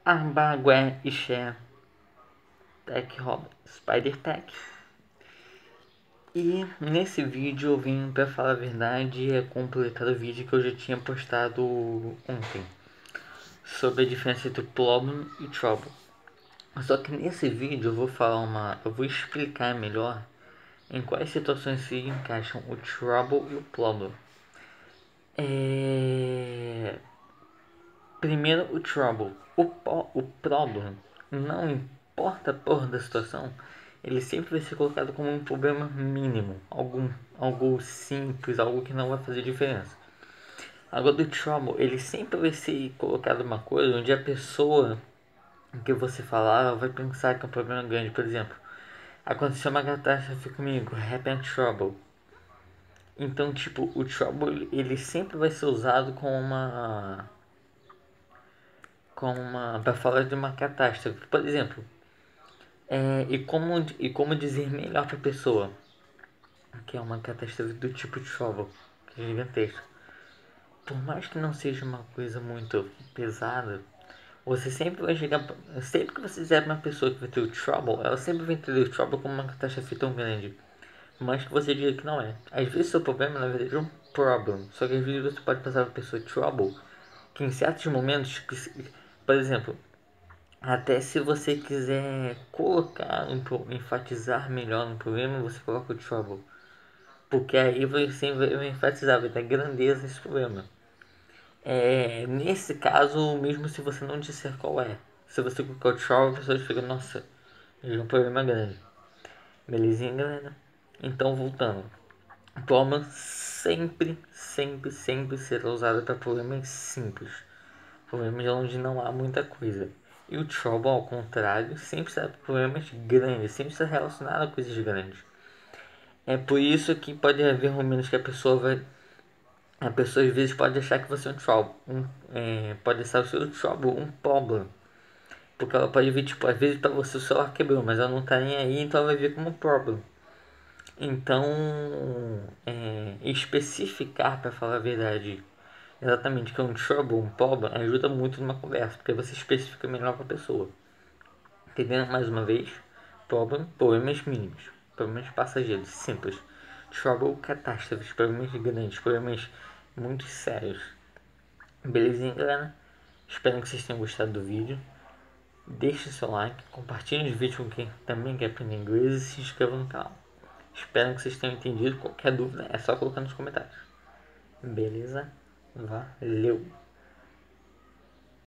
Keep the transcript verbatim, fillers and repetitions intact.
Arbagué Ixé Tech Hobby Spider Tech. E nesse vídeo eu vim para falar a verdade e é completar o vídeo que eu já tinha postado ontem sobre a diferença entre problem e trouble. Só que nesse vídeo eu vou falar uma, eu vou explicar melhor em quais situações se encaixam o trouble e o problem. É... Primeiro o trouble, o, o problem, não importa a porra da situação, ele sempre vai ser colocado como um problema mínimo, algum, algo simples, algo que não vai fazer diferença. Agora do trouble, ele sempre vai ser colocado uma coisa onde a pessoa que você falar vai pensar que é um problema grande. Por exemplo, aconteceu uma catástrofe comigo, happened trouble. Então, tipo, o trouble ele sempre vai ser usado como uma como uma para falar de uma catástrofe. Por exemplo, é, e como e como dizer melhor para a pessoa que é uma catástrofe do tipo trouble, que é gigantesco. Por mais que não seja uma coisa muito pesada, você sempre vai chegar. Sempre que você fizer uma pessoa que vai ter o trouble, ela sempre vai entender o trouble como uma catástrofe tão grande. Mas que você diga que não é. Às vezes seu problema na verdade é um problem. Só que às vezes você pode passar para a pessoa trouble, que em certos momentos, por exemplo, até se você quiser colocar, enfatizar melhor no problema, você coloca o trouble. Porque aí você vai enfatizar, vai dar grandeza nesse problema. É, nesse caso, mesmo se você não disser qual é, se você colocar o trouble, a pessoa fica, nossa, é um problema grande. Belezinha, galera? Então, voltando. Problem sempre, sempre, sempre será usado para problemas simples. Problemas onde não há muita coisa. E o trouble, ao contrário, sempre será para problemas grandes, sempre será relacionado a coisas grandes. É por isso que pode haver momentos que a pessoa vai. A pessoa às vezes pode achar que você é um trouble. Um, é, pode achar o seu trouble um problem. Porque ela pode ver, tipo, às vezes para você o celular quebrou, mas ela não tá nem aí, então ela vai ver como um problem. Então, é, especificar, para falar a verdade, exatamente que é um trouble, um problem, ajuda muito numa conversa, porque você especifica melhor para a pessoa. Entendendo mais uma vez? Problem, problemas mínimos, problemas passageiros, simples. Trouble, catástrofes, problemas grandes, problemas muito sérios. Belezinha, galera? Espero que vocês tenham gostado do vídeo. Deixe seu like, compartilhe os vídeos com quem também quer aprender inglês e se inscreva no canal. Espero que vocês tenham entendido. Qualquer dúvida é só colocar nos comentários. Beleza? Valeu!